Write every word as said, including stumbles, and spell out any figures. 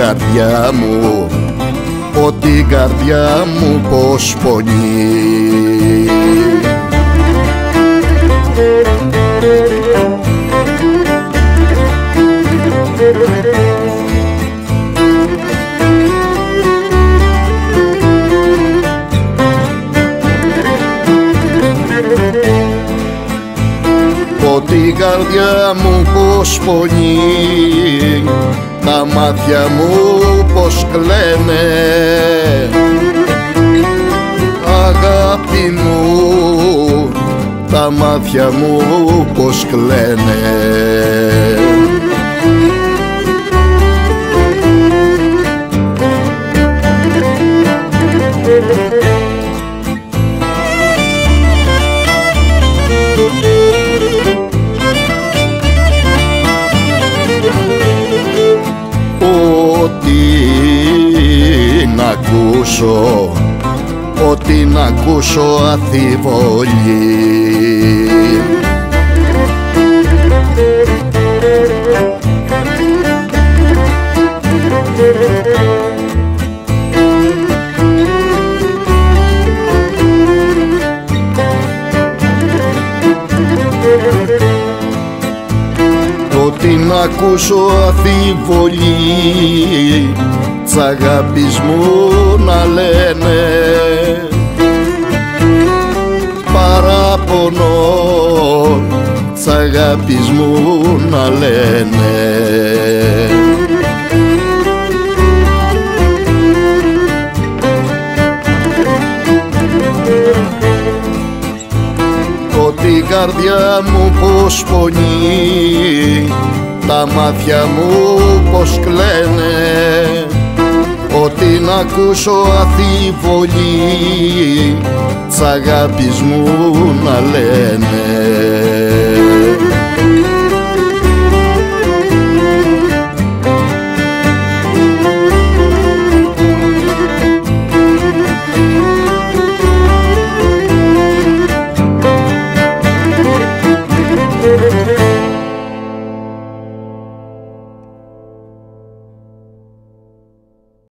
καρδιά μου, πω την καρδιά μου πως πονεί. Πω την καρδιά μου πως πονεί, τα μάτια μου πως κλαίνε, αγάπη μου, τα μάτια μου πως κλαίνε. Ό,τι να ακούσω, ό,τι να ακούσω αθιβολή. Ό,τι να ακούσω αφιβολή, τ' αγάπης μου να λένε, παράπονο τ' αγάπης μου να λένε. Την καρδιά μου πως πονεί, τα μάτια μου πως κλαίνε, ό,τι να ακούσω αθιβολή, τ' αγάπης μου να λένε.